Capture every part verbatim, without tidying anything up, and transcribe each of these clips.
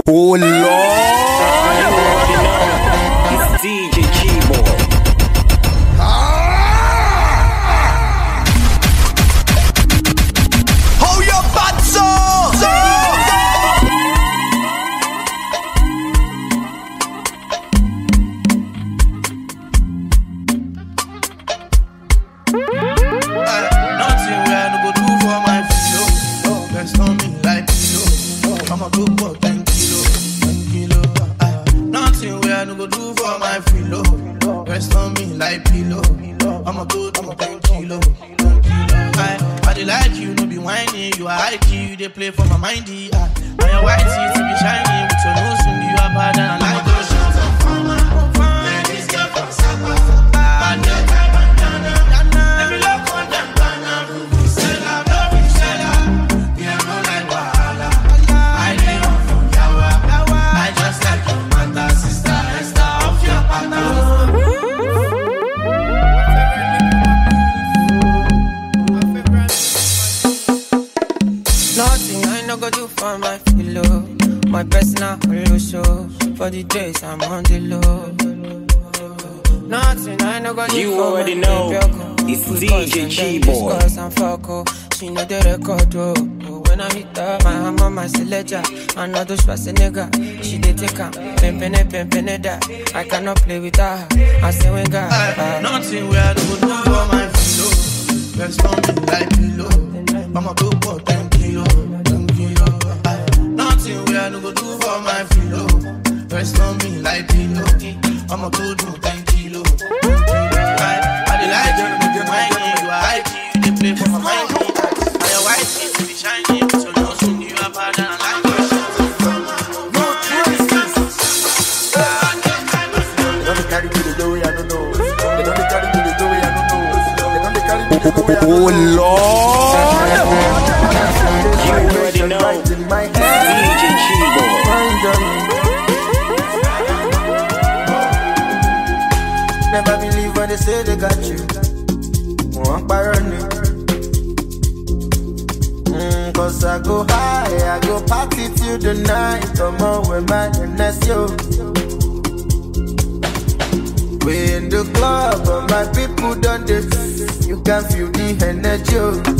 Oh Lord! It's D J Chiboy. Hold your butts up! Nothing where I no go do for my pillow. Rest on me like pillow. I'm a good boy, ten kilo, ten kilo. Nothing where I no go do for my pillow. Rest on me like pillow. I'm a good, I'm a ten kilo, ten kilo. I, I dey like you, no be whining. You are high key, you dey play for my mindy. I, and your white teeth be shiny with your nose ring. You are bad and I like those shots. Man, this girl from Sapa. Bad girl, bandana. Every love on them, banana. You sell out, love you sell out. Yeah, no like wahala. I live on from Yawa. I just like your mother, sister, Esther, off your partner. Nothing I no go do for my pillow. My personal hollow show. For the days I'm on the low. Nothing I no go do You for already my know. baby. It's D J Chiboy. Cause I'm fuck oh. She know the record oh. When I hit her, my hammer, my selector. I know those fast nigga. She dey take her. Pimpin' pimpin' that. I cannot play with her. I say when God. Uh, nothing where I do do for my pillow. Rest on me like pillow. I'm a good boy, ten kilo, ten kilo. Uh, nothing where I do do for my pillow. Rest on me like pillow. I'm a good boy, ten kilo. I, I dey like you, you dey mind me. You are high key, you dey play for my mind. And your white teeth be shiny, so no soon you are bad and I like your shit. They don't carry me the way I don't know. They don't carry me the way I don't know. They don't carry me the way I don't know. Oh Lord! You already know. It's D J Chiboy. Never believe when they say they got you. Walk by running. Mm, Cause I go high, I go party till the night. Come on with my next yo. We in the club, but my people done this. You can feel the energy.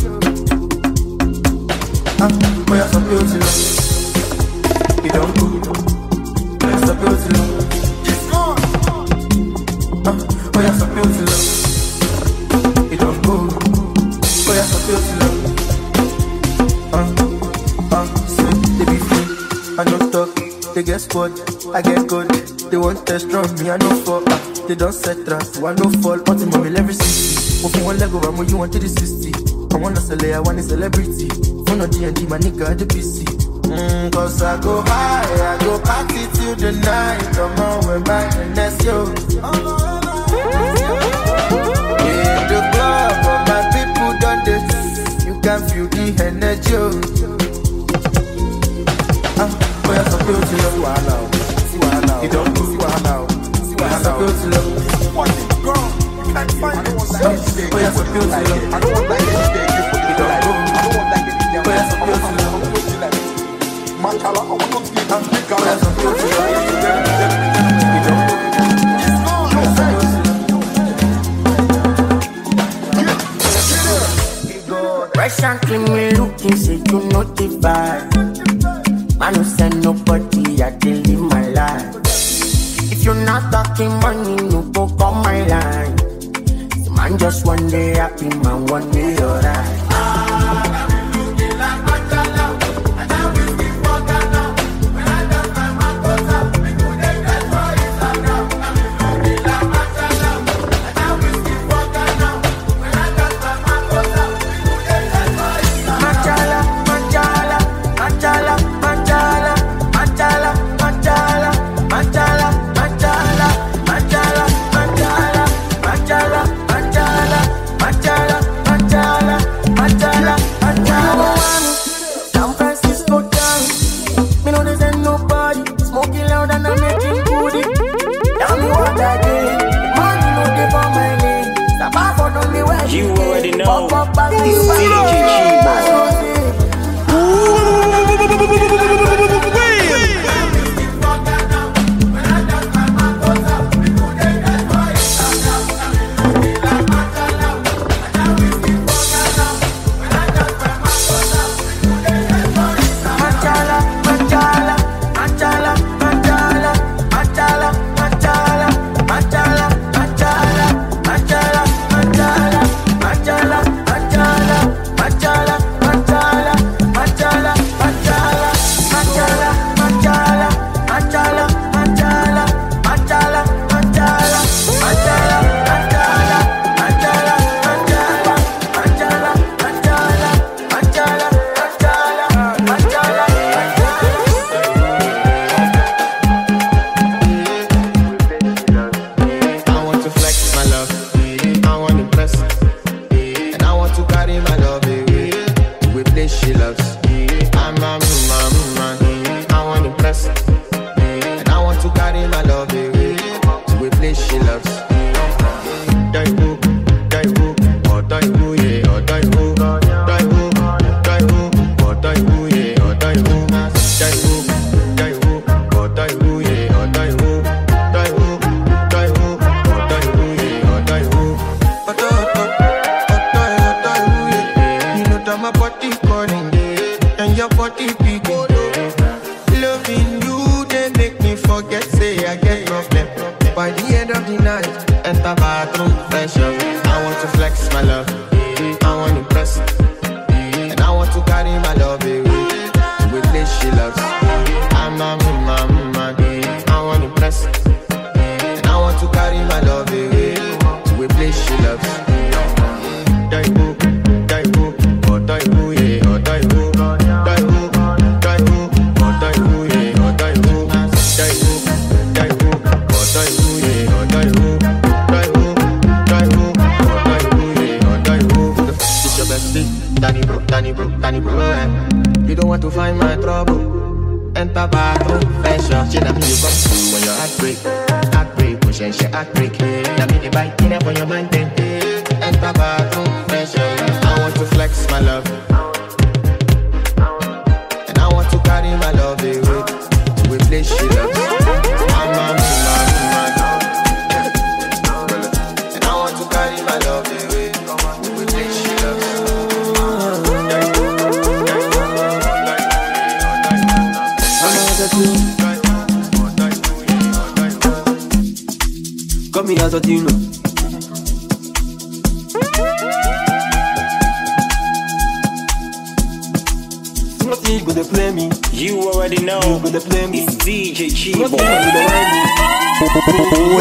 Ah, boy, you're so beautiful. You don't go. You're so beautiful. Ah, boy, you're so beautiful. You don't go. Boy, you're so beautiful. Ah, ah, so they be free. I don't talk. They get spot. I get good. They want test from me. I know for. Ah, they don't set traps. So I no fall. Until mommy every sixty. Moving one leg over, more you want to the sixty. I wanna sell it, I want a celebrity. Phone on D and D, my nigga at the P C. Mm, Cause I go high, I go party till the night. Come on, we're back and that's yo. In the club, but my people done this. You can feel the energy. Ah, boy, I'm so beautiful. See what now? See what now? You don't do see what now? See what now? I'm so beautiful. What is wrong? You can't find it. Boy, I'm so beautiful. I don't want like anything. You put it on. I don't want like anything. Boy, I'm so beautiful. Machala, I want to sleep and big girl. Boy, I'm so beautiful. Fresh and clean, me looking, say you notify. I no send nobody, I dey live my life. If you're not talking money, no go call my line. Some man just one day happy, man one day alright. You already know. It's D J Chiboy. impress. And I want to carry my love away to a place she loves. Daiwu, Daiwu, oh Daiwu, yeah, oh Daiwu, Daiwu, Daiwu, oh Daiwu, yeah, oh Daiwu, Daiwu, Daiwu, oh Daiwu, yeah, oh Daiwu, Daiwu, Daiwu, oh Daiwu, yeah, oh Daiwu, oh Daiwu, Daiwu, yeah. You know that my body calling, and your body picking. Loving you, they make me forget, say I get problem. By the end of the night, enter bathroom, fresh up. I want to flex my love, I want to impress, and I want to carry my love away to a place she loves. I'm a mama, mama, I want to impress, and I want to carry my love away to a place she loves. Daiwu, Daiwu, oh Daiwu, yeah, oh Daiwu, Daiwu, Daiwu, oh Daiwu, yeah, oh Daiwu, Daiwu, Daiwu, oh Daiwu, yeah, oh Daiwu, Daiwu, Daiwu, oh Daiwu, yeah, oh Daiwu. This your bestie, Danny bro, Danny bro, Danny bro, eh. You don't want to find my trouble. Enter bathroom, fresh up. She na me you come to when your heart break, heart break, push and she heart break. Na me the bite in up on your mind, then enter bathroom, fresh up. I want to flex my love, and I want to carry my love away to a place she loves. I'm a man, and I want to carry my love away to a place she loves. Got me as a Dino. Nothing gonna play me. You already know. You gonna play me. It's D J Chiboy. Nothing gonna win me. Oh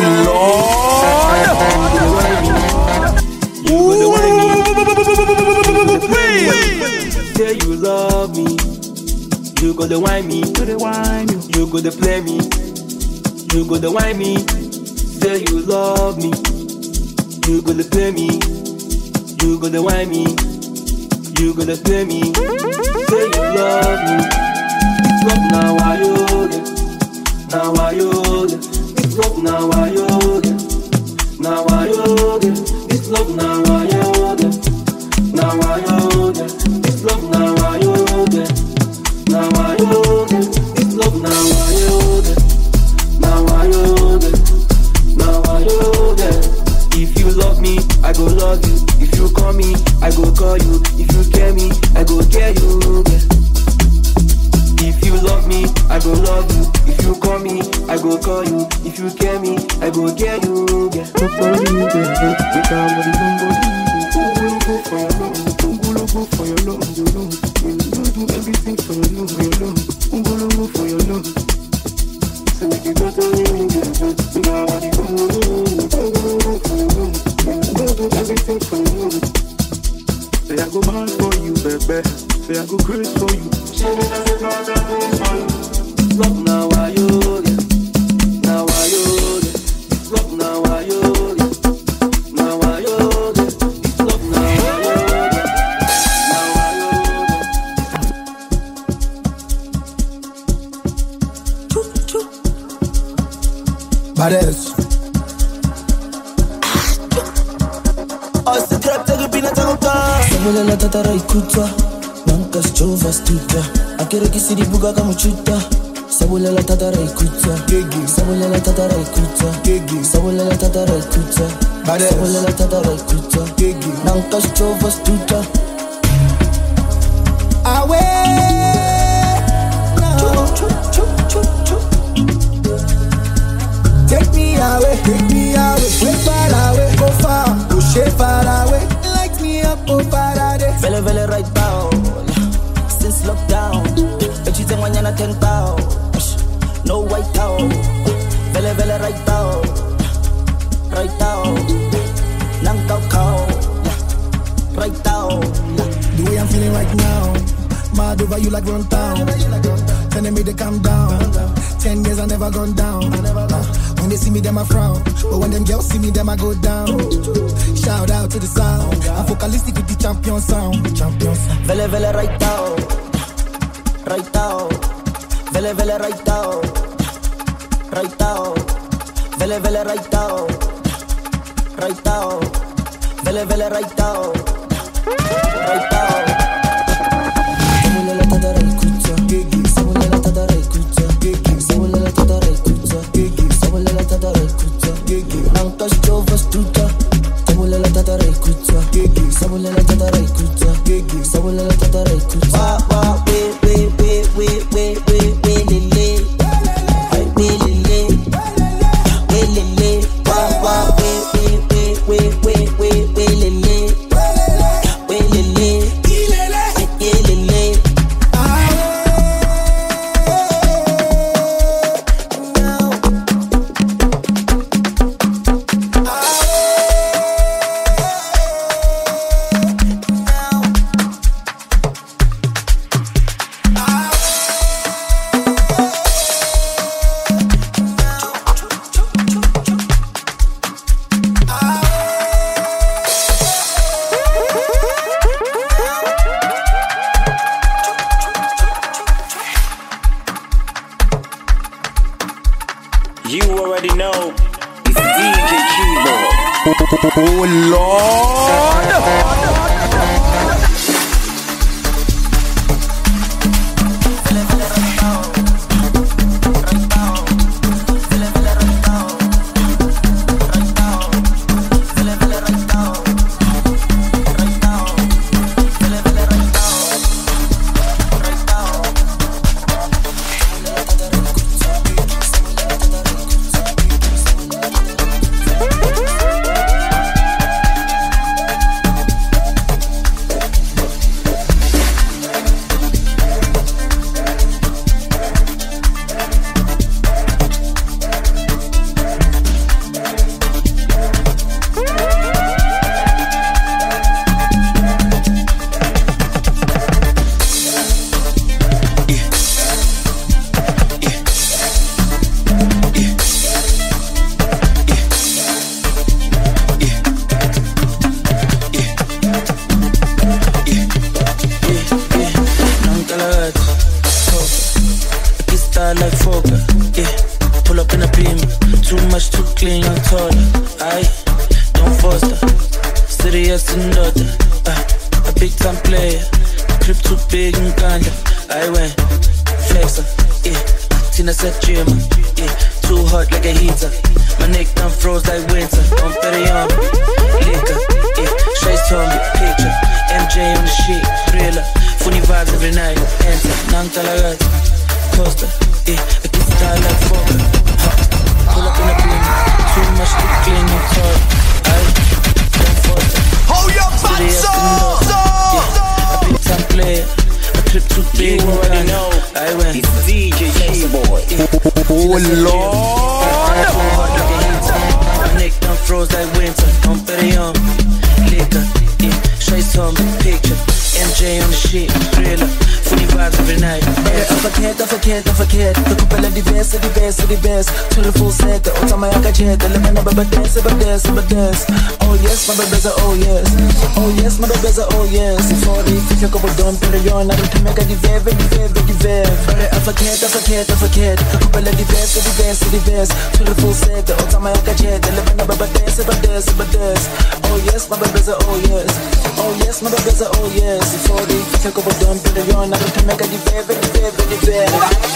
Lord. Say you love me. You gonna whine me. You gonna play me. You gonna whine me. Say you love me. You gonna play me. You gonna whine me. You gonna play me. Say you love me. It's love now I yoga. Now I yoga. It's love now I yoga. Now I yoga. It's love now I yoga. Now I yoga. It's love now I yoga. Now I yoga. It's love now I yoga. Now I yoga. Now I yoga. If you love me, I go love you. If you call me, I go call you. If you care me, I go care you. Yeah. If you love me, I go love you. If you call me, I go call you. If you care me, I go care you. Yeah. For you, yeah. We can't go for your love. Go for your love. You know, you do everything for your love. For your love. Go for your love. So make it better, you get it. Now I go for your love. Do everything for you. Say I go mad for you, baby. Say I go crazy for you. Love now I yoga. Now I yoga. Love now I yoga. Now I yoga. Love now I yoga. Now I yoga. Badass. Sabole la tatara ikuta Nanka schova stuta Akere kisiri buga kamuchuta Sabole la tatara ikuta Sabole la tatara ikuta Sabole la tatara ikuta Sabole la tatara ikuta Nanka schova stuta Awe Take me away, take me away Way far away, go far Go shade far away Light me up, oh far away Vele vele right now Since lockdown Bet you think mañana ten pound No white out Vele vele right now Right now Nang kau kau Right now The way I'm feeling right now Mad over you like run town Telling me to calm down Ten years I never gone down When they see me, them I frown. But when them girls see me, them I go down. Shout out to the sound. I'm focalistic with the champion sound. Champion sound. Vele vele right now, right now. Vele Vele vele right out, right out. Vele vele right out, right out. Vele vele right out, right out. Sabule la tada raikucha, sabule la tada raikucha, sabule la tada raikucha, sabule la tada raikucha. Nanka stova stuta, sabule la tada raikucha, sabule la tada raikucha, sabule la tada raikucha. Wa wa we we we we we we we le le, we le le, we le le. Wa wa we we we we we we we le le, we le le, we le le. You already know it's D J Chiboy. Oh Lord. Like Fokker, yeah. Pull up in a beam, too much, too clean, young taller. Aye, don't foster, serious and daughter. Uh, a big time player, crib too big and kinda. I went flexer, yeah. Tina said gym, yeah. Too hot like a heater. My neck done froze like winter. Don't bet it on me, liquor, yeah. Straight on me, picture. M J on the sheet, thriller. Funny vibes every night. Enter, nang talaga, coaster. Yeah, I get style like Fokker. Pull up in a beam, too much to clean your car. Aye, don't foster. Hold your butts up! Yeah, a big time player. A trip too big. You already know I went. it's D J Chiboy. Oh Lord. My neck done froze like winter. Don't bet it on me. Liquor, yeah, straight on me, picture. M J on the sheet, thriller. Funny vibes every night. I forget, I forget, I forget. The couple of the best, the best, the best. To the full set, the Otama Yakajet, the Lemon of a dance, a dance, a dance. Oh yes, my baby's a oh yes. Oh yes, my baby's a oh yes. For the if you couple don't put it on, I don't make a dive, dive, dive. I forget, I forget, I forget. The couple of the best, the best, the best. To the full set, the Otama Yakajet, the Lemon of a dance, a dance, a dance. Oh yes, my baby's a oh yes. Oh yes, my baby's a oh yes. For the if you couple don't put it on, I don't make a dive, dive, dive.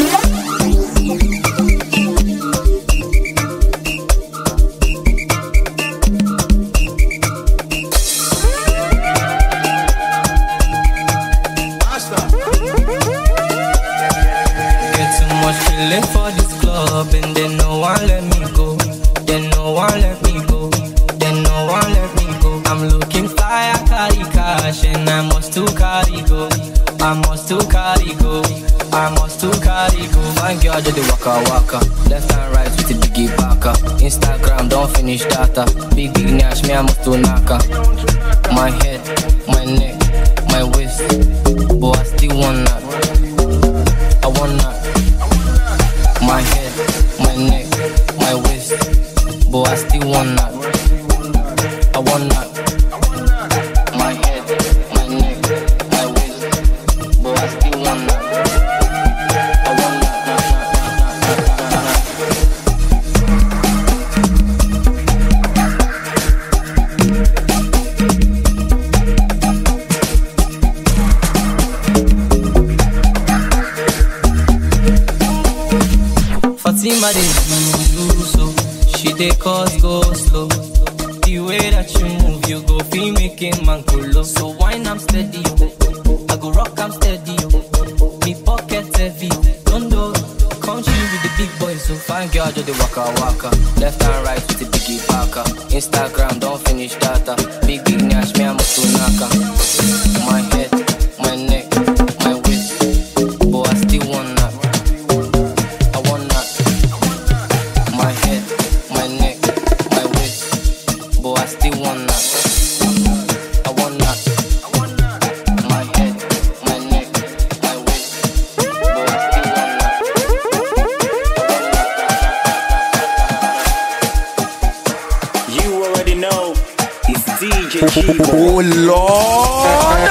Feeling for this club and then no one let me go. Then no one let me go. Then no one let me go. I'm looking fly, I carry cash and I must to carry go. I must to carry go. I must to carry go. My girl did the waka waka, left and right with the biggie baka. Instagram don't finish data. Big big nash me I must to naka. My head, my neck, my waist, but I still want that. I want that. My head, my neck, my waist, but I still want that. I want that. My head, my neck, my waist, but I still want that. I want that. Zima dey do so, she dey cause go slow. The way that you move, you go feel making man go low. So wine I'm steady, I go rock I'm steady. Me pocket heavy, don't do. Country with the big boys, so fine girl just the waka waka. Left and right with the biggie packer. Instagram don't finish data. Big big nash me I'm a tunaka. My head, my neck, my waist, but I still want that. I want that. My head, my neck, my waist, but I still want that. I want that. My head, my neck, my waist, but I still want that. You already know it's D J Chiboy. Oh Lord.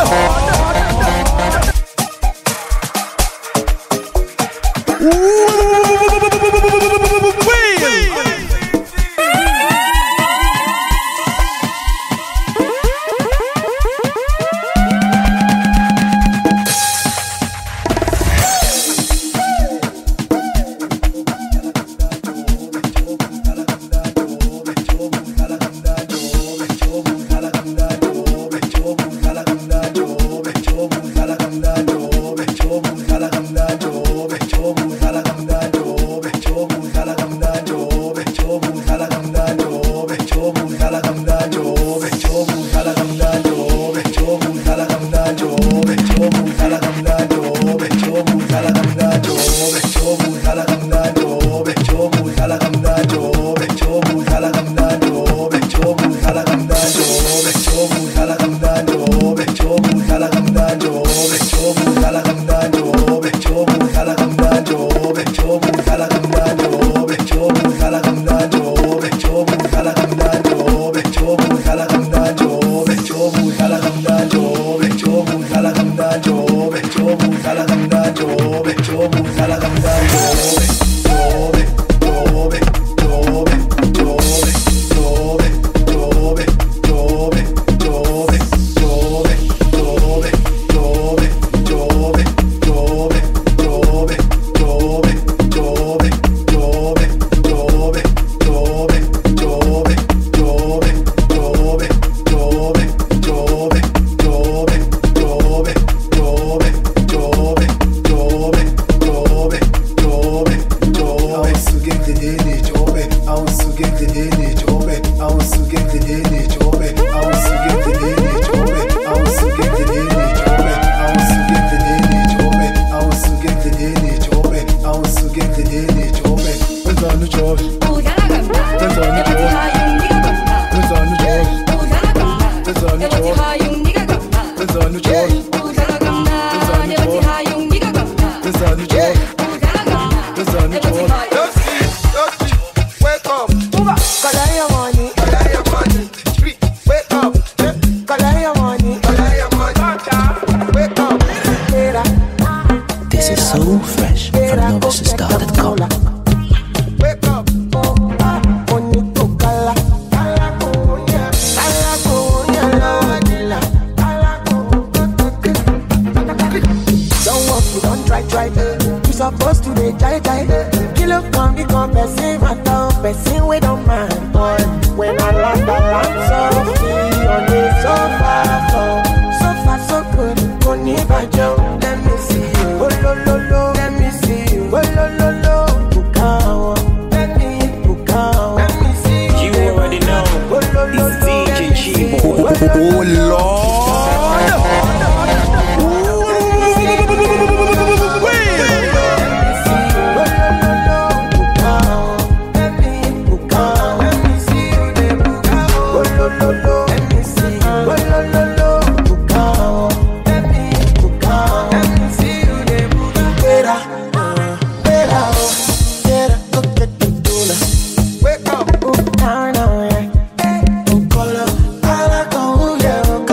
Wake up.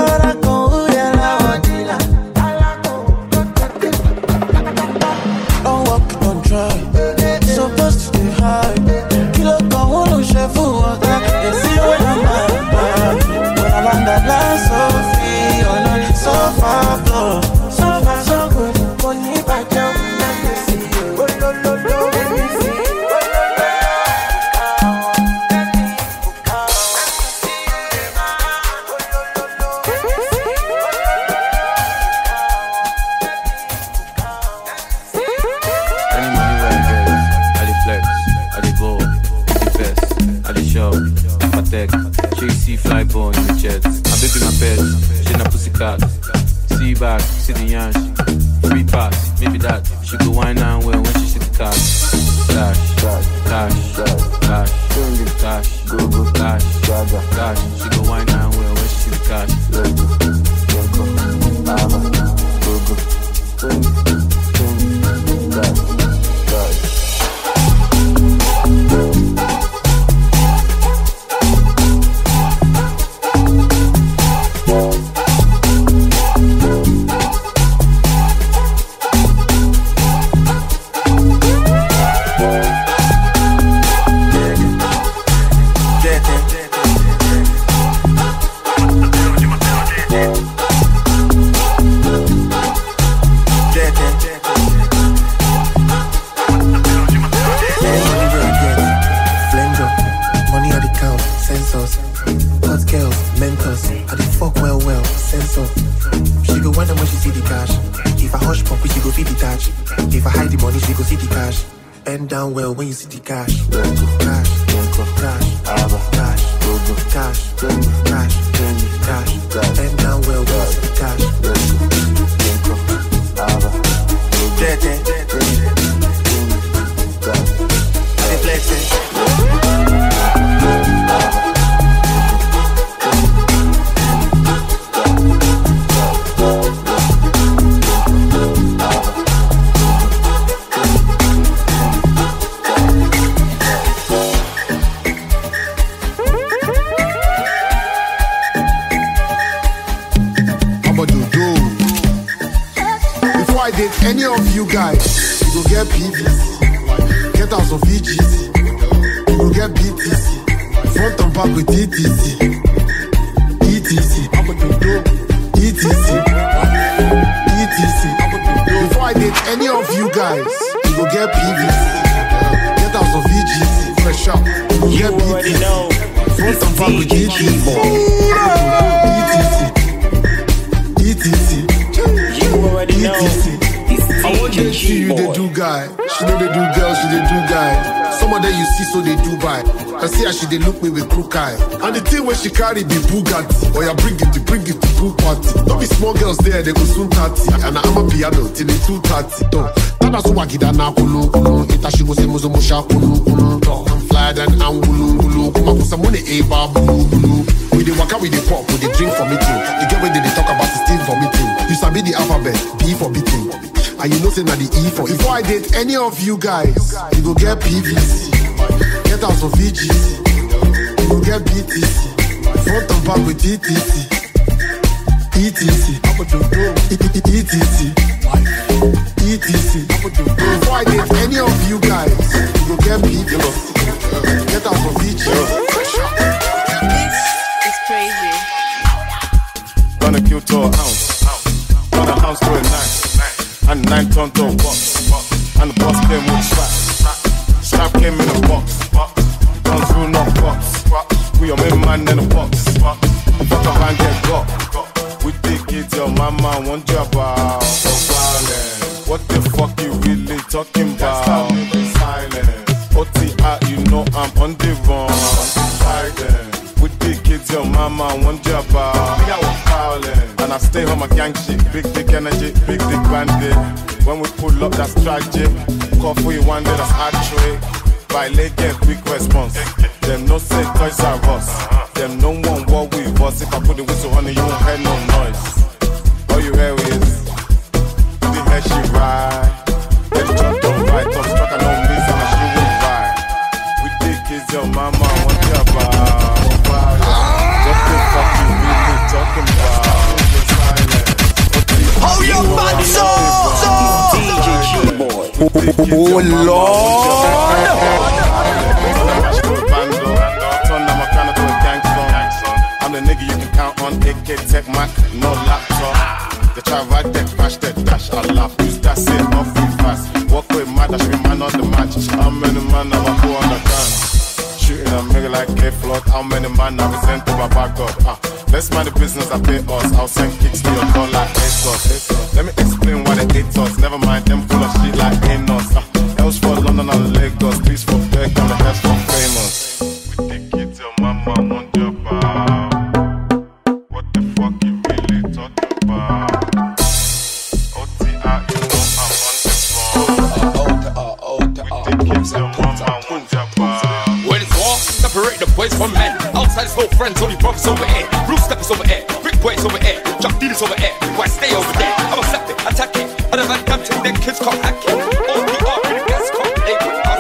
cars. See back, see the yansh. Free pass, maybe that. She go wine and well when she see the cars. Dash, dash, dash, dash, dash, go go dash, dash. She go wine and well when she see the cars. Let's go, let's go, lava, go go, dash, dash, dash. Bend down well when you see the cash. Cash, cash, cash, cash, cash, cash, cash. Bend down well when you see the cash. Dead, dead, dead, dead. I flex it. Any of you guys, you go get P Vs, get out of V Gs, you go get B T C, front and back with E T C, E T C, E T C, E T C. Before I date any of you guys, you go get P Vs, get out of V Gs, fresh up, you go get B T C, front and back with E T C, E T C, E T C, you already know. I want to see you, they do guy. She know they do girls, she they do guy. Some of them you see, so they do buy. I see how she they look me with crook eye. And the thing when she carry be Bugatti. Or you bring it, you bring it to pool party. Don't be small girls there, they go soon thirty. And I'm a piano till they two thirty. Tana so wakida na kulu kulu. Ita she go say muzo musha kulu kulu. I'm flyer than angulu kulu. Kuma kusa money a bar bulu bulu. We dey waka, we dey pop, we dey drink for meeting. The girl when they talk about the steam for meeting. You sabi the alphabet, B for beating. And you know say na the E for. Before I date any of you guys, you go get P Vs, get out of V Gs, you go get B T C, front and back with E T C, E T C, E T C, E T C. Before I date any of you guys, you go get P Vs, get out of V Gs. It's crazy. Gonna kill to a ounce, gonna house to a nine. And nine ton to a box. And the boss came with strap. Strap came in a box. Guns through no box. We your main man in a box. Fuck around get got. We think it's your mama want your bow. What the fuck you really talking about? Silent. O T I, you know I'm on the run. We think it's your mama want your bow. And I stay home, a gang shit. Big, big energy, big, big bandit. When we pull up, that's tragic. Call for you one day, that's actually. By late, get quick response. Them no say toys are us. Them no one what we was. If I put the whistle on it, you won't hear no noise. All you hear is the head she ride. Then jump don't ride. Top struck, I know miss and she will ride. We think it's your mama, want your bar. What the fuck you really talking about? Oh, your bad D J Chiboy. Oh, Lord. I'm the nigga you can count on. A K Tech Mac, no laptop. They try ride that, crash that, dash, I laugh. Use that shit off me fast. Walk with mad, I should be man on the match. How many man now I go on the dance? Shooting a nigga like K-Flood. How many man now we send to my back God? Ah, let's mind the business I pay us. I'll send kicks to your door like ASOS. Let me explain why they hate us. Never mind them full of shit like Anos. Ah, else for London and Lagos. Peace for Beck and the heads for famous. We think it's your mama want your bar. What the fuck you really talking about? When it's war, separate the boys from men. Outside it's no friends, only brothers over here. Blue steppers over here, brick boys over here, drug dealers over here. Why stay over there? I'm accepting, attacking. Other than damn till their kids come hacking. All the art in the gas come, they put us.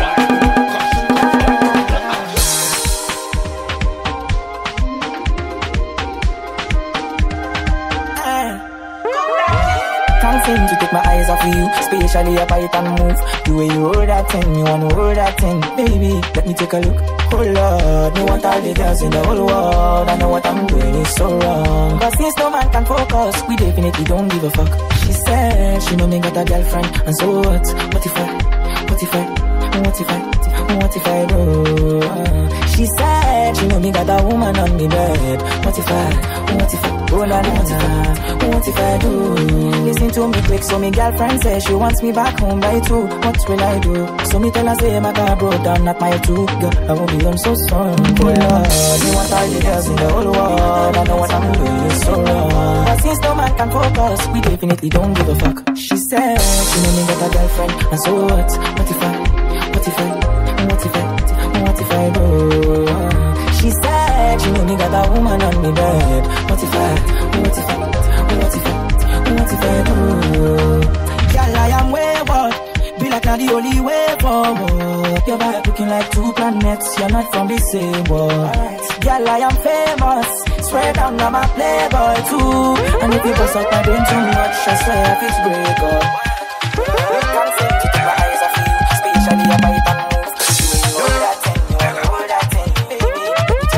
Can't seem to take my eyes off of you, especially up I can move. The way you hold that thing, you wanna hold that thing. Baby, let me take a look. Oh Lord, me want all the girls in the whole world. I know what I'm doing is so wrong. Cause since no man can focus, we definitely don't give a fuck. She said she know me got a girlfriend, and so what? What if I, what if I, what if I, what if I do? Uh, she said she know me got a woman on the bed. What if I, what if I, oh la la, what if I, what if I do? Listen to me quick, so me girlfriend says she wants me back home by two. What will I do? So me tell her say my car broke down, not my two. Girl, I won't be home so soon. Oh Lord, me want all the girls in the whole world. I know what I'm doing is so wrong. But since no man can focus, we definitely don't give a fuck. She said she know me got a girlfriend, and so what? What if I, what if I, what if I, what if I do? She said she know me got a woman on me bed. What if I, what if I, what if I, what if I do? Girl, I am wayward, be like not the only way forward. Your vibe looking like two planets, you're not from the same world. Girl, I am famous, swear down I'm a playboy too. And if you bust up my brain too much, I swear if it's break up. Can't seem to keep my eyes off you, especially if I can move. You hold that thing, you hold that thing, baby.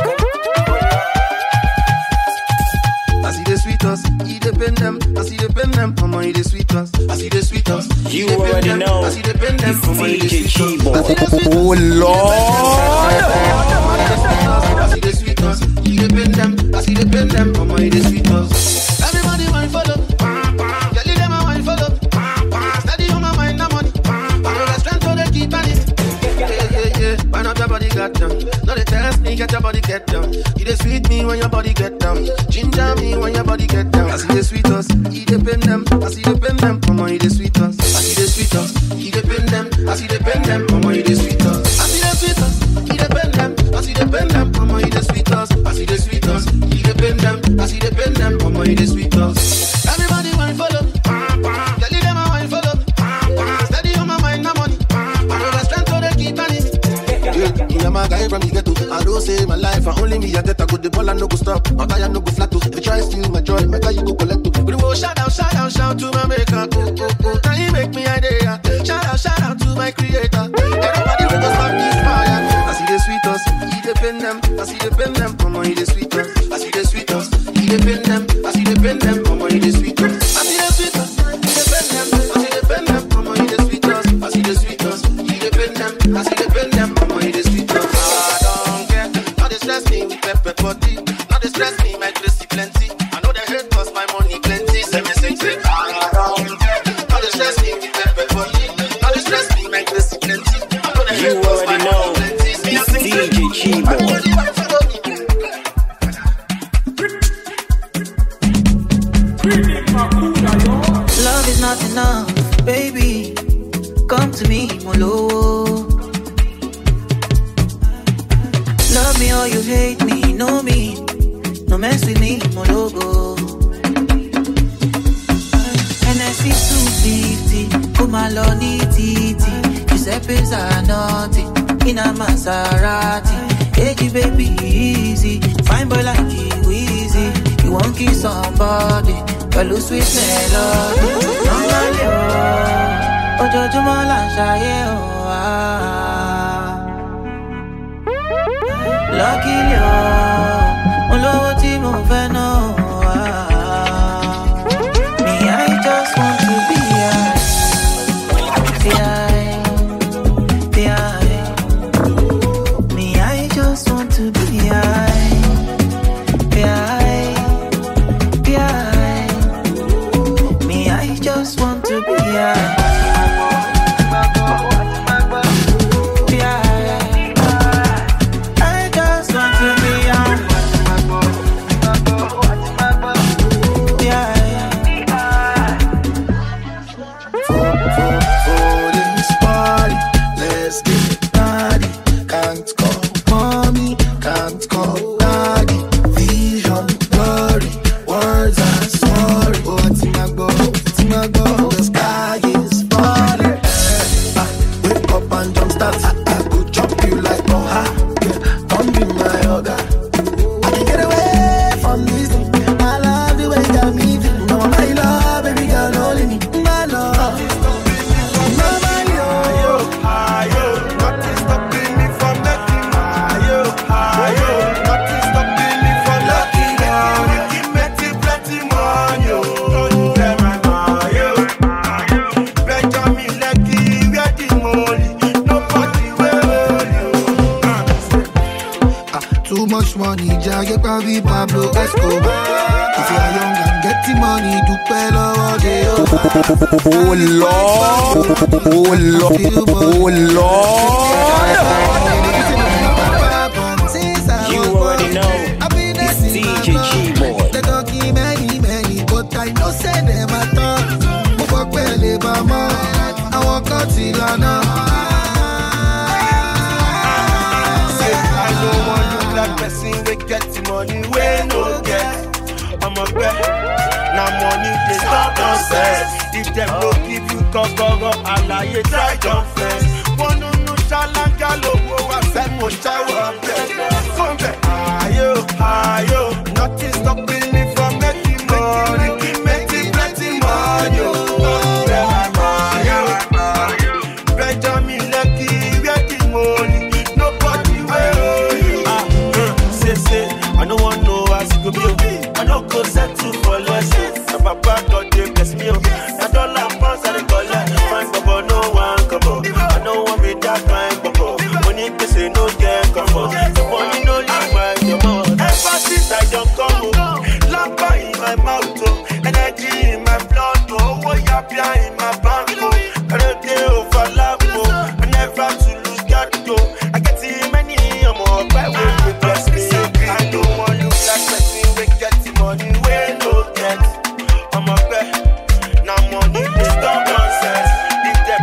I see the sweet us, he depend them. I see the pen them, mama, he the sweet us. I see the sweet us, you already know. I see the pen them, mama, he the sweet us. Oh Lord. I see the sweet us, he depend them. I see the pen them, mama, he the sweet us. Everybody want follow, yeah, lead them a want follow. Steady on my mind, no money. I know the strength so they keep on it. Yeah, yeah, yeah. Why not your body got down? No, they test me, get your body get down. You the sweet me when your body get down. Ginger me when your body get down. I see the sweet us, he depend them. I see the pen them, mama, he the sweet us. I see the sweet us, he depend them. I see the pen them, mama, he the sweet us. I see the sweet us, he depend them. I see the pen them, mama, he the sweet us. I see the sweet us, he depend them. I see the pen them, mama, he the sweet us. Everybody want follow me. Yeah, lead them a want follow me. Steady on my mind, no money. I know the strength so they keep on it. Yeah, my guy from the ghetto. I don't say my life, and only me I get a good the ball and no go stop. My guy no go flat to. If you try steal my joy, my guy you go collect to. But oh, shout out, shout out, shout to my maker. Oh, oh, oh, can you make me idea? Shout out, shout out to my creator. Everybody with us on this fire. I see the sweet us, he depend them. I see the pen them, mama, he the sweet us. I see the sweet us, he depend them. I see the pen them, mama, he the sweet us. I see the sweet us, he depend them. I see the pen them, mama, he the sweet us. I see the sweet us, he depend them. I see the pen them, mama, he the sweet us. I don't care, not they stress me with pepper potty. Not they stress me, my grace plenty. I know they hate cause my money plenty. Say me sing, say I don't care. Not they stress me with pepper potty. Not they stress me, my grace plenty. I know they hate cause my money plenty. It's D J Chiboy. Love is not enough, baby. Come to me, Molo. Love me or you hate me, know me. No mess with me, Mologo. N S C two fifty, Kumaloni Titi. Giuseppe's are naughty, in a Maserati. Hey, baby, easy. Fine boy like you, easy. You won't kiss somebody. Pẹ̀lú sweet melody. Normally, oh, ojoojúmọ́ là ń ṣayé, oh, ah. Luckily, oh, mo lówó tí mo fẹ́ náà, oh, ah. Me, I just want to be high. Be high, be high. Me, I just want to be high. Be high, be high. Me, I just want to be high. Be high. I just want to be high. Ha, yeah, come be my yoga. I can get away from this thing. I love the way you got me feeling. Now my love, baby girl, no limit. My love, mama, yo, Ayo, nothing stopping me from making ayo, ayo, nothing stopping me from lucky girl. Making plenty, plenty money, oh, them my ayo, Benjamin Lucky, where the money, nobody will hold you. ah, too much money, Jagger, Pavi, Pablo, Escobar. If you're young and getting money, do well all day. Oh Lord, oh Lord, oh Lord. You already know. It's D J Chiboy. They talking many, many, but I know say them at all. Move up, Pele, Bama. I walk out till I know. Say I don't want you like person we get the money we no get. I'm a bet. Now money they stop nonsense. If them no give you cocoa, Allah you try confess. One no no shalanga lowo wa se mo shower bed. Come back, ayo, ayo, nothing stopping me from making money, making plenty money. Oh, ayo, Benjamin Lucky, where the money, nobody will you. Ah, say say, I don't want no as go be. I don't go settle for less. My papa God they bless me. I don't like pounds I don't collect. Fine bubble, no one come up. I don't want me that kind bubble. Money they say no get come up. The money no leave my your mouth. Ever since I don't come home, lampa in my mouth, oh, energy in my blood, oh, what you in my bank, oh, I don't day overlap, oh, I never to lose God, oh, I get see many more by way you bless me. I don't want you like person we get the money we no get. I'm a bet, now money they stop nonsense. Leave them.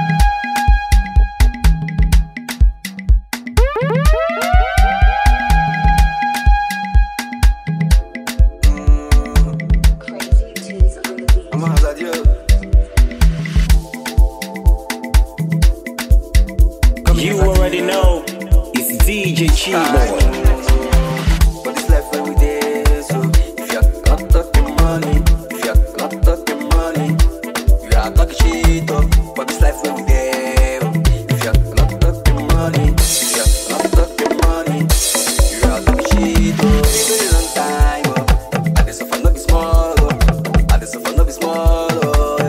You already know. It's D J Chiboy. But this life every day, so if you're not talking money, if you're not talking money, you are talking shit up. But this life every day, if you're not talking money, if you're not talking money, you are talking shit up. Very long time, oh. I just suffer no be small, oh. I just suffer no be small, oh.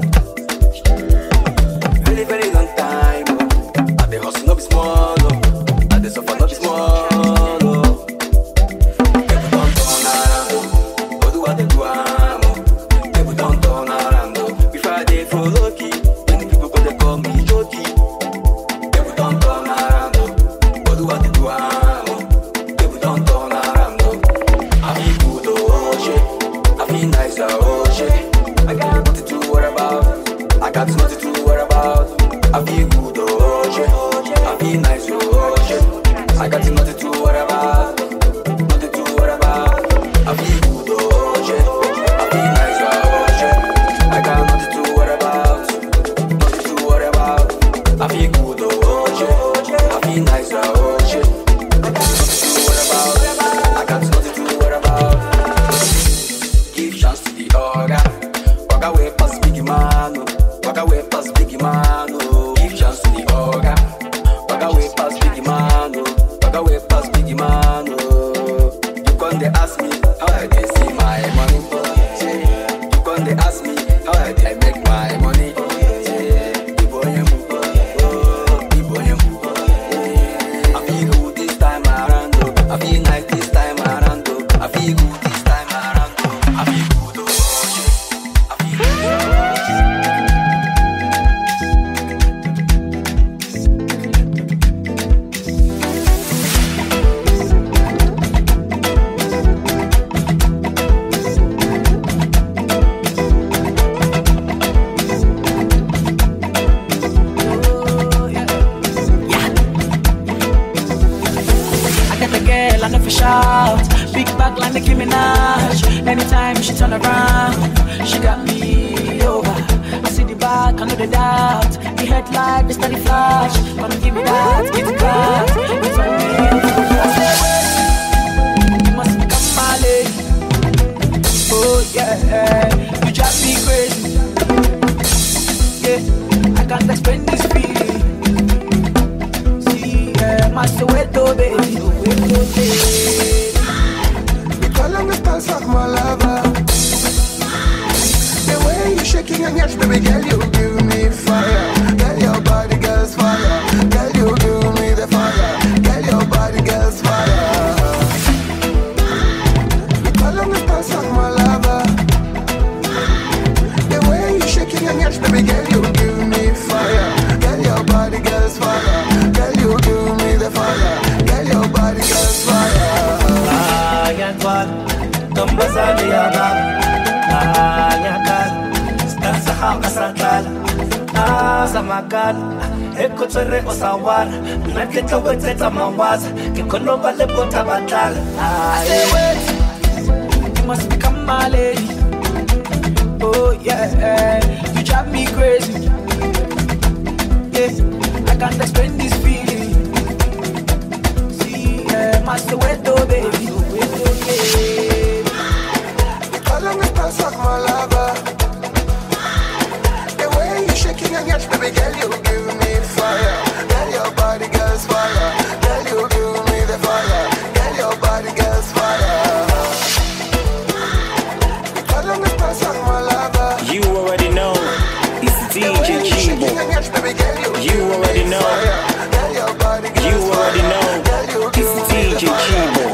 Very very long time, oh. I dey hustle no be small, oh. I dey suffer no be small, oh. Got nothing to worry about. I feel good, oh shit. I feel nice, oh shit. I got nothing to worry about. Nothing to worry about. I feel good, oh shit. I feel nice, oh shit. I got nothing to worry about. Nothing to worry about. I feel good, oh shit. I feel nice, oh shit. I got nothing to worry about. I got nothing to worry about. Give chance to the orga. Orga way past big man. Walk away past biggie man, oh. Give chance to the orga. Walk away past biggie man, oh. Walk away past biggie man, oh. You come they ask me how I dey see my money, yeah. You come they ask me how I dey make my money, yeah. Chiboy, oh, Chiboy, yeah. I feel good this time around, oh. I feel nice this time around, oh. I feel good this time around, oh. I feel good, oh, shit. I feel good, oh, shit. Big back like Nicki Minaj. Anytime she turn around, she got me over. I see the back, I know the doubt. The headlight, the steady flash. Come give me that, give it back. It's on me. my Soweto baby, Soweto baby. Call on the stars of my lover. The way you shaking your yash, baby girl, you give me fire. Girl, your body, girl's fire. Girl, you give me the fire. Girl, your body, girl's fire. Call on the stars of my lover. The way you shaking your yash, baby girl, you give me fire. Girl, your body, girl's fire. Girl, you give me the fire. Girl, your body, girl's fire. Ah, yantwal, kambasali abab. Ah, nyakal, stansa hakasakal. Ah, samakal, ekotere osawar. Nakita weteta mawaza, kikono bale bota batal. Ah, I say wait, you must become my lady. Oh yeah, you drive me crazy. Yeah, I can't explain this feeling. See, yeah, my Soweto baby, Soweto baby. Call on the stars of my lover. The way you shaking your yash, baby girl, you give me fire. Girl, your body, girl's fire. Girl, you give me the fire. Girl, your body, girl's fire. Call on the stars of my lover. You already know. It's D J Chiboy. You already know. You already know. It's D J Chiboy.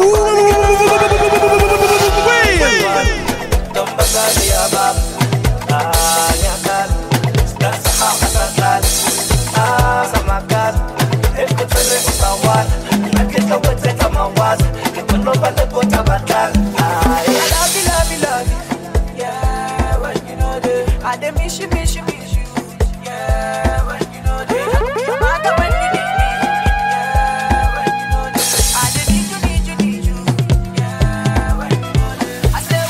I miss you, miss you, miss you. Yeah, when you know that. No matter when you need me. Yeah, when you know that. I just need you, need you, need you. Yeah, when you know that. I say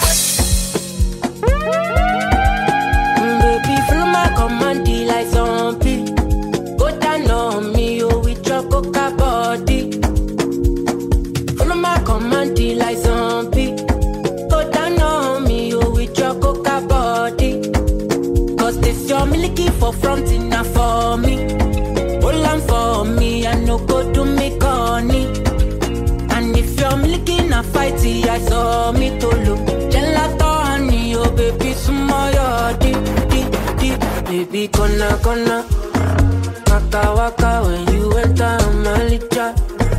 Mm, baby, follow my command like zombie. Go down on me, oh, with your coca body. Follow my command like zombie. Go down on me, oh, with your coca body. This your milky for front enough for me. Hold on for me, I no go to me corny. And if you're milky na fighty, I saw me to look. Gelato honey, oh baby, sumoyo di di di. Baby, gonna gonna waka waka when you enter my licha.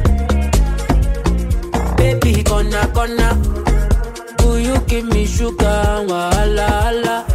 Baby, gonna gonna will you give me sugar, wala wala.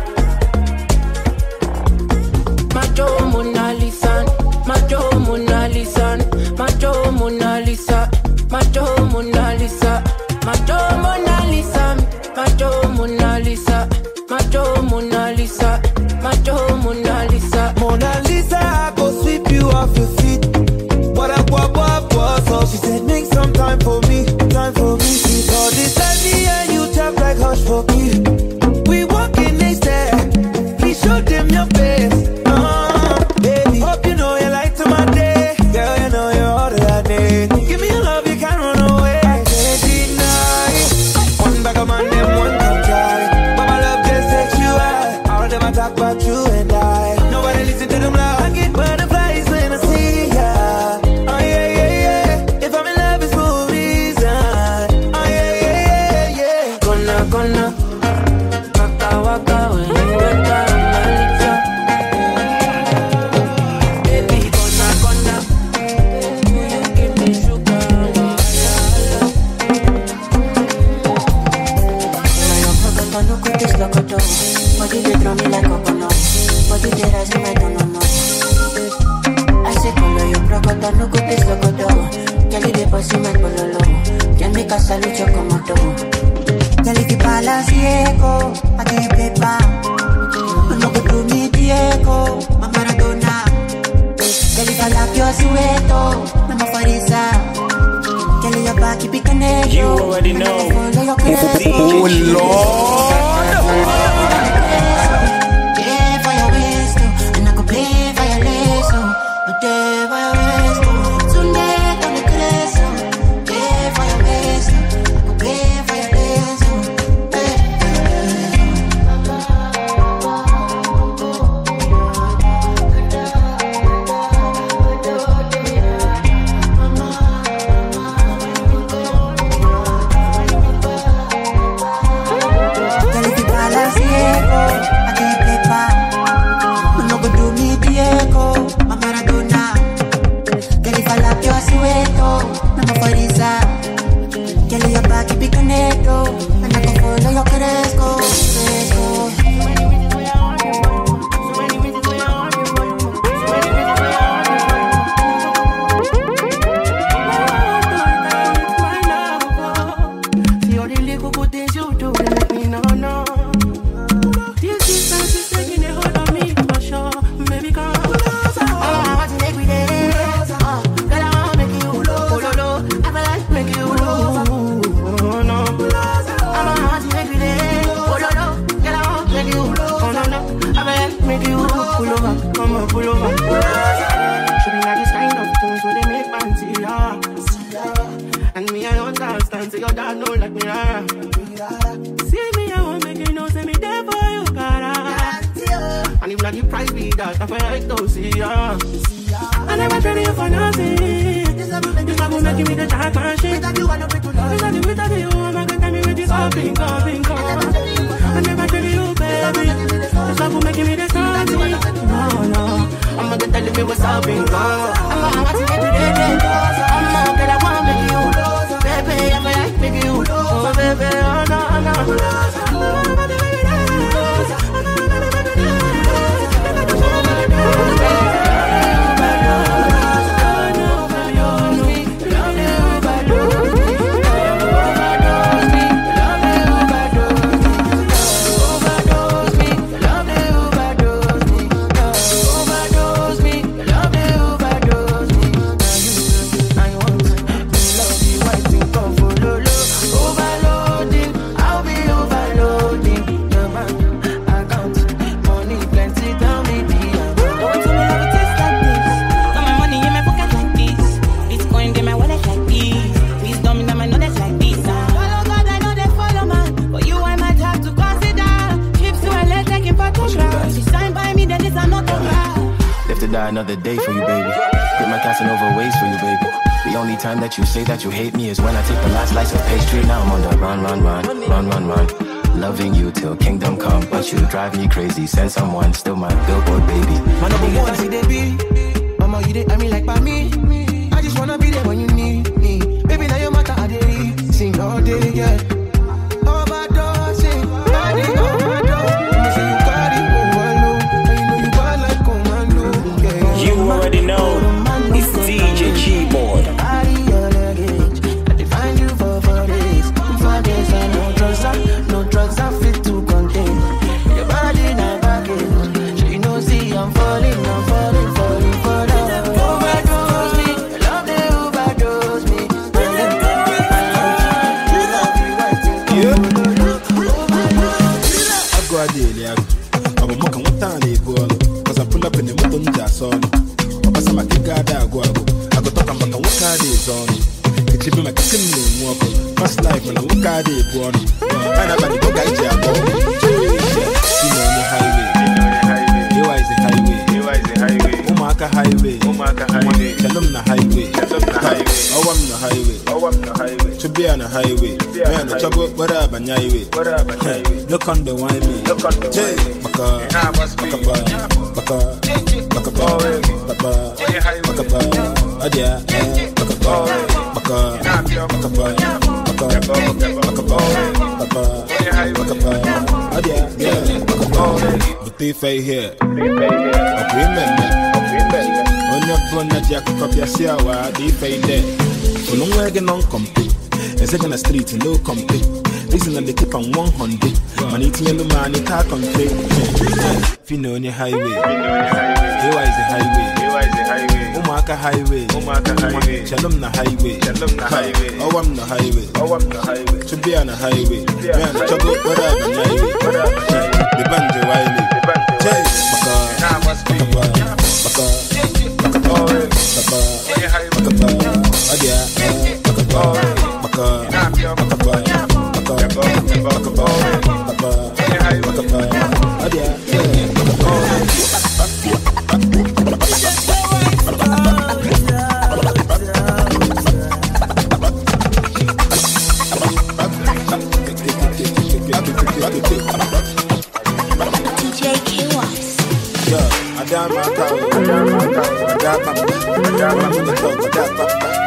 Macho Mona Lisa, Macho Mona Lisa, Macho Mona Lisa, Macho Mona Lisa, Macho Mona Lisa, Macho Mona Lisa, Macho Mona Lisa, Macho Mona Lisa. Mona Lisa, I go sweep you off your feet. What up, what up, what's up? She said make some time for me, time for me. She called this Sunday and you tap like hush for me. We walking next there, please show them your face. Hope you know you light to my day. Girl, you know you're all that I need. Give me your love, you can't run away. I can't deny. One bag of man, them one come try. But my love just takes you high. All of them I talk about you and I. Nobody listen to them loud. I get butterflies when I see ya. Oh yeah, yeah, yeah. If I'm in love, it's for a reason. Oh yeah, yeah, yeah, yeah. Gonna, gonna waka waka when you enter my licha. Body they draw me like a coconut. Body they rise in my tono. I say color your crocodile, no good this locodo. Girl you dey bossy my pololo. Girl make a salute your commando. Girl if you balance Diego, I get paper. No go do me Diego, my Maradona. Girl if I lap your sueto, I'm a farisa. Girl your back keep it connected. You already know. Oh Lord. sueto, no me fueriza. Quiero ir pa' que pica neto, anda con fondo yo crezco, crezco. Another day for you, baby. Get my Casanova ways for you, baby. The only time that you say that you hate me is when I take the last slice of pastry. Now I'm on the run, run, run, run, run, run. Loving you till kingdom come, but you drive me crazy. Send someone, still my billboard, baby. My number one, see they be. Mama, you did, I mean like by me. I just wanna be there when you need me. Baby, now your matter, I did sing all day, yeah. Overdosing, body overdose. You say you got it, overload. And you know you got like commando, yeah. You already know, it's D J Chiboy. I define you for four days. Four days and no drugs, no drugs are fit to contain. Your body not baggage. She knows see I'm falling, I'm falling, falling for love. Overdose me, love they overdose me. I go a daily, I'm a mock and what time they pull. Cause I pull up in the mountain jazz on. I go I go talk about what car is on. It should be my kitchen walk. Fast life when I walk out the one. And I'm going to go guide you. You know the highway. You is the highway. You is the highway. Omaka highway. Omaka highway. Shalom the highway. Shalom the highway. Oh, I'm the highway. Oh, I'm the highway. To be on the highway. Man, the trouble, what up, and highway. What up, and highway. Look on the wine me. Look on the wine me. Baka. Baka. Baka. Baka. Baka. Bakaba, adia, bakaba, baka, bakaba, baka, bakaba, bakaba, adia, yeah, bakaba. The thief I hear, agreement, on your bonnet, Jack Papiasia, the fade there. For long wagon on complete, a second street, no complete. Reason that they keep on one hundred. Money to the man, it can't complete. Fino on your highway, here is the highway. Omaka highway, Omaka highway, Shalom na highway, Shalom na highway, oh I'm the highway, oh I'm the highway, to be on the highway, man, the trouble, what up, and highway, what up, the banjo wiley, the banjo, Baka, Baka, Baka, Baka, Baka, Adia, Baka, Baka, Baka, Baka, Baka, Adia, I got my cow, I got my cow, I got my, I got my, I got my, I got my,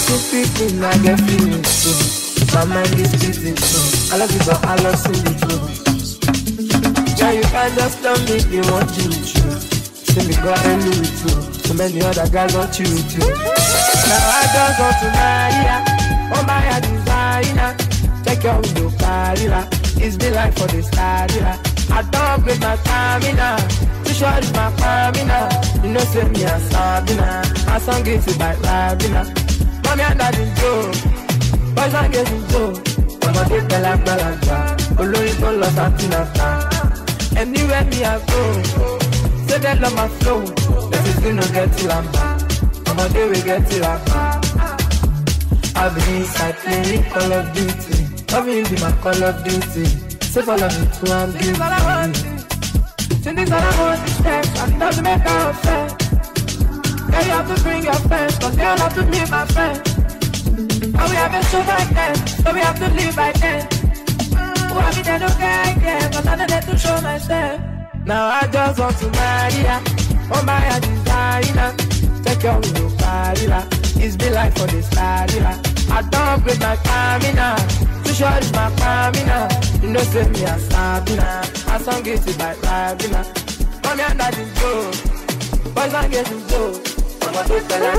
see people, I get feelings too. My mind is beating too. I love you, but I love singing too. Yeah, you can't just tell me you want you with you. Say me got a new with you. So many other guys want you with you. Now I just want to marry ya. Oh my designer. Check your window, Carilla. It's the life for the star. I don't break my stamina. Too short is my stamina. You know, say me a Sabina. My song gets it by Rabina. Mommy and daddy Joe. Boys and girls in Joe. I'm a big bella bella bella. Oloyi to Los Antinata. Anywhere me I go, say they love my flow. This is gonna get till I'm back. I'm a day we get till I'm back. I've been inside playing Call of Duty. Loving be my Call of Duty. Say follow me to I'm guilty. Things that I want, things that I want is text. I doesn't make her upset. Girl, you have to bring your friends, cause girl have to be my friend. And we have a show like that, so we have to live by ten. Who have me there, don't care, yeah, cause I'm there to show myself. Now I just want to marry ya. Oh my designer. Take your window, Carilla. It's be like for the star. I don't break my stamina. Too short is my stamina. You know, say me a Sabina. My song gets it by Rabina. Mommy and daddy Joe. Boys and girls in Joe. I'm a big fella.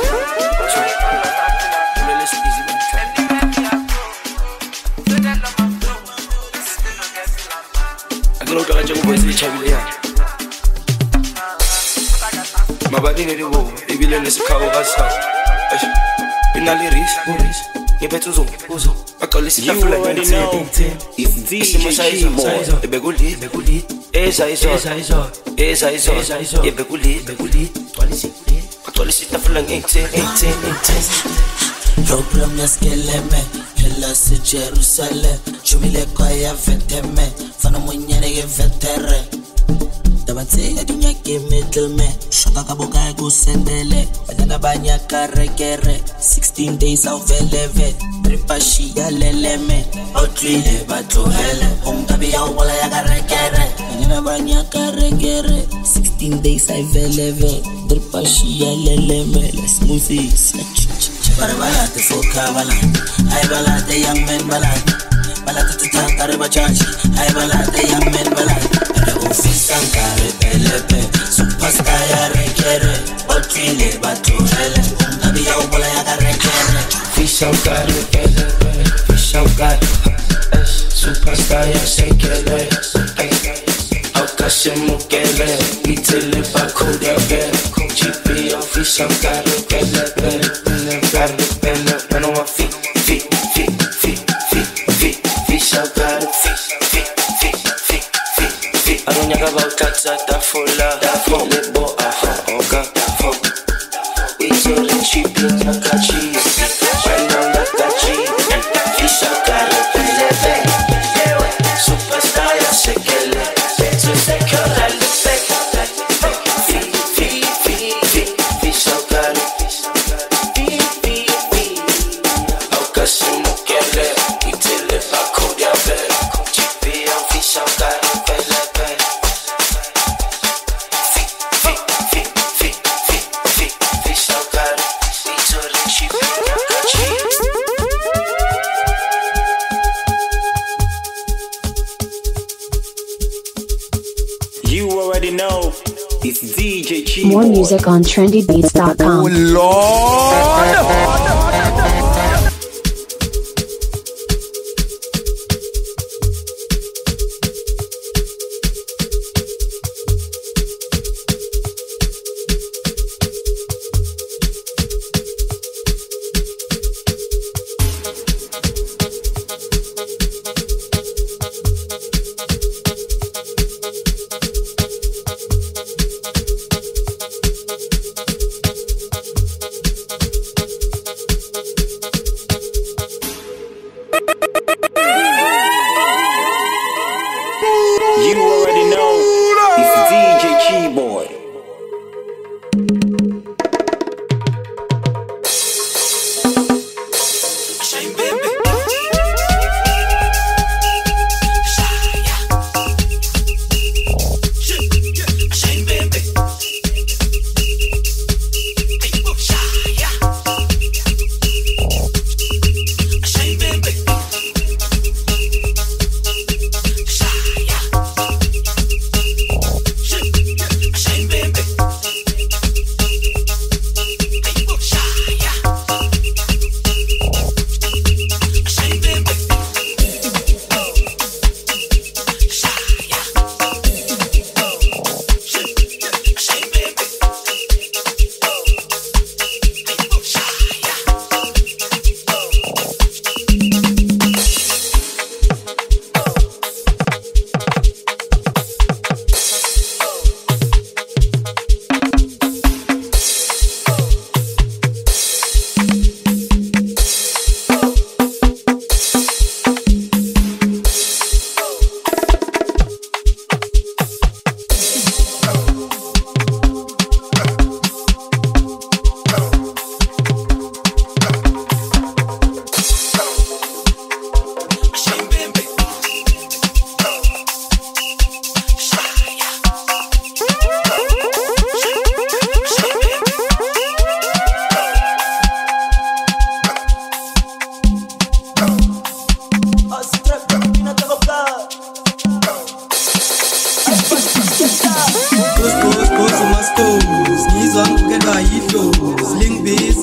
I don't know what I'm going to say. My body need to go. If you learn this, I will pass out. In a lyrics, you better zo, zo. I call this a flag in ten. It's D J Chiboy. The beguli, beguli. Esa, esa, esa, esa, esa, esa. The beguli, beguli. Twalisi, twalisi. The flag in ten, ten, ten. Problem ya skeleme, hela se Jerusalem. Chumile kwa ya veteme, fana mwenyere ye vetere. Dabatse dunya ke middleman, shaka kaboka go sendele. Banyana banya karekere, sixteen days of eleve. Tripashi ya leleme, otrile batlohele. Umtabi ya wala ya karekere. Banyana banya karekere, sixteen days of eleve. Tripashi ya leleme. Let's move this. Balabalate foka balate, ay balate young men balate, balate tutantare bachanchi, ay balate young men balate. Ada office ankare pelepe, superstar ya rekere, otrile batulele, nabi ya ubola ya karekere. Fish ankare pelepe, fish ankare, superstar ya sekele, aukashe mukele, itile bakudege, chipi ya fish ankare pelepe. Got it, bend up, and on my feet, feet, feet, feet, feet, feet, feet, so got it, feet, feet, feet, feet, feet, feet. I don't know about that, that full love, that full lip, boy, ah, oh God, that full. We told the cheap, like a cheese, right now, like a cheese. Feet so got it, bend up, superstar, ya sé que le, so sé que ahora le pega. Feet, feet, feet, feet, feet so got it. More music on trendy beats dot com. Oh Lord!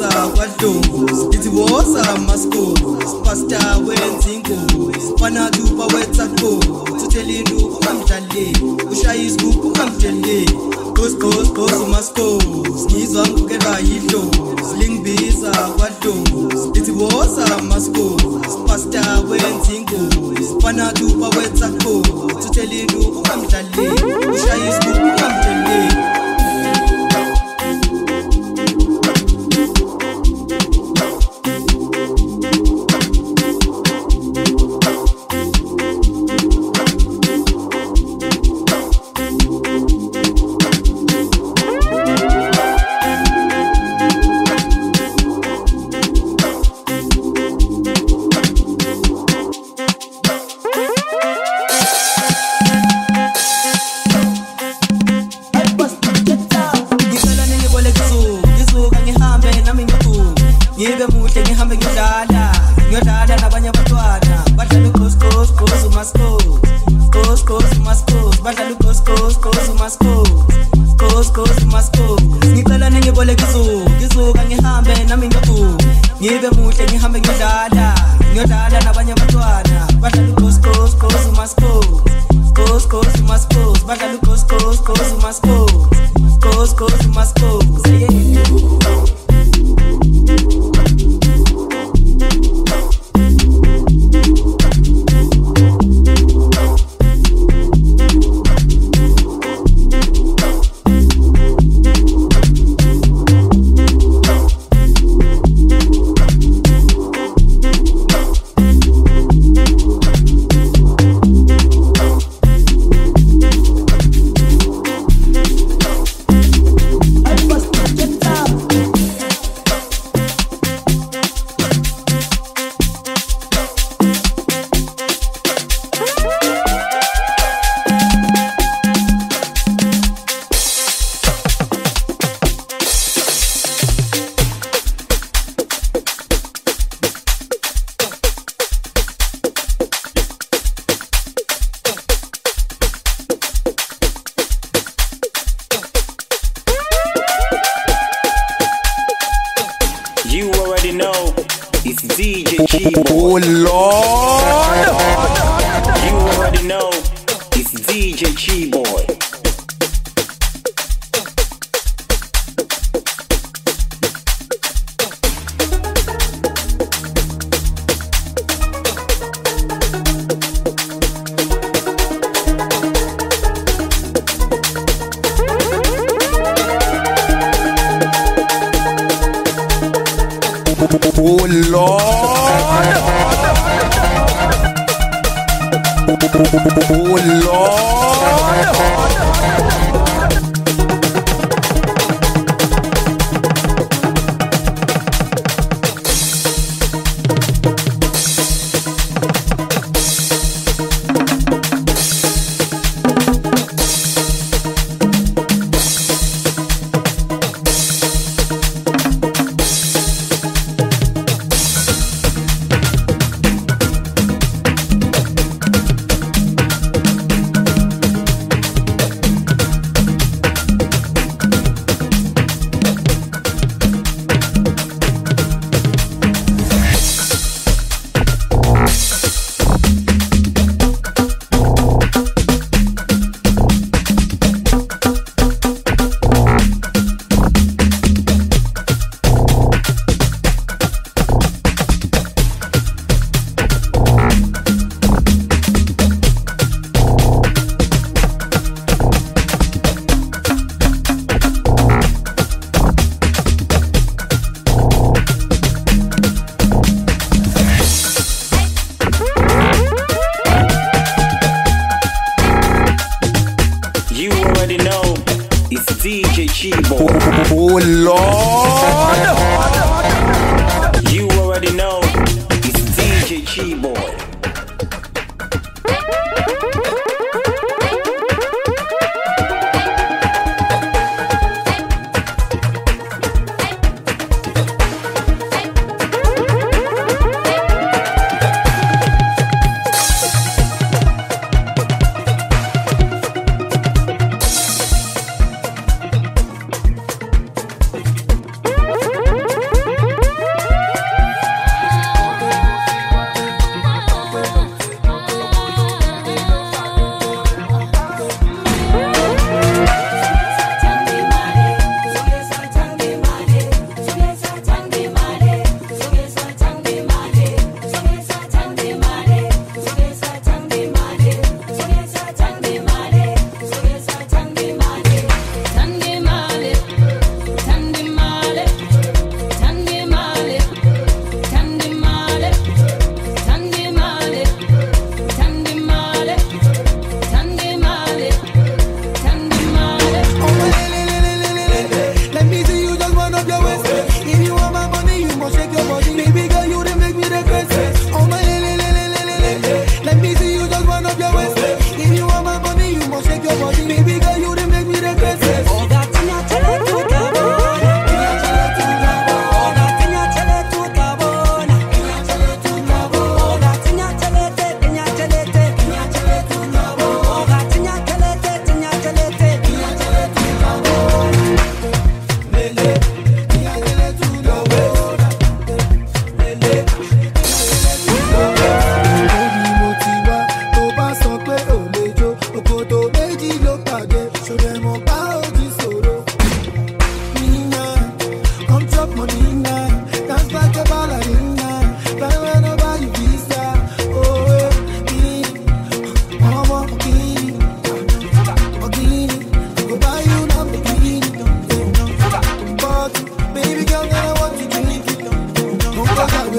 kwaDlozi ithi woza maskos pasta wenzingozi fana dupa wetsako tuthelini ungamdlaleli ushaya isigubhu ungamdeleli Ghost, ghost, ghost, maskos ngizwa ngikukelwa yidlozi lingibiza kwaDlozi ithi woza maskos pasta wenzingozi fana dupa wetsako tuthelini ungamdlaleli ushaya isigubhu ungamdeleli Oh Lord! You already know it's D J Chiboy. Oh Lord! Oh Lord!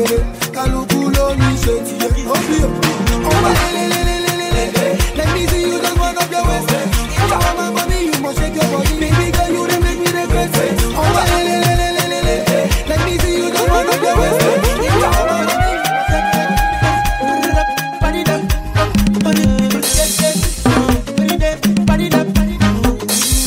lele. Kalukulo ni sheti. Obio. Oh my lele. Let me see you just one of your waist. If you want my money, you must shake your body. Baby girl, you dey make me regret. Oh my lele. Let me see you just one of your waist. If you want my money, body up, body up, body up, body up.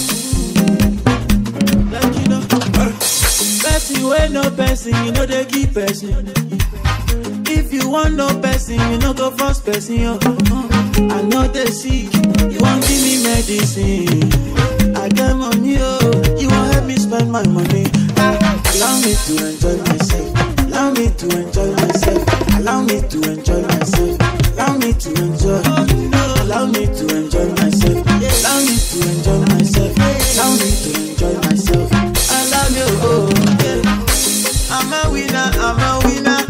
Like you know, person with no person, you know they keep person. If you want no person, you know go first person. Yo. I know they sick, you want give me medicine. I got money, oh, you want help me spend my money. Ah, allow me to enjoy myself. Allow me to enjoy myself. Allow me to enjoy myself. Allow me to enjoy. Allow me to enjoy myself. Allow me to enjoy myself. Allow me to enjoy myself. I love you, oh yeah. I'm a winner, I'm a winner.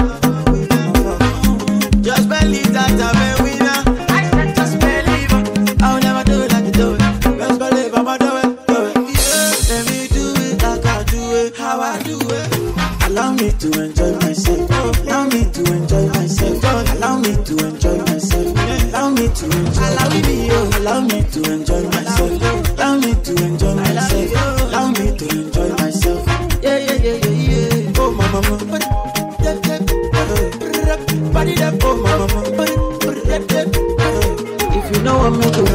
Just believe that I'm a winner. Just believe it. I'll never do it like you do it. Just believe I'ma do it, do it. Yeah, let me do it like I do it, how I do it. Allow me to enjoy myself. Allow me to enjoy myself. Allow me to enjoy myself. Allow me to enjoy. Allow me, allow me to enjoy myself. Allow me to enjoy myself. Allow me to enjoy myself. Yeah, yeah, yeah, yeah, yeah. Oh, my mama. Body that, oh, my mama. If you know I'm making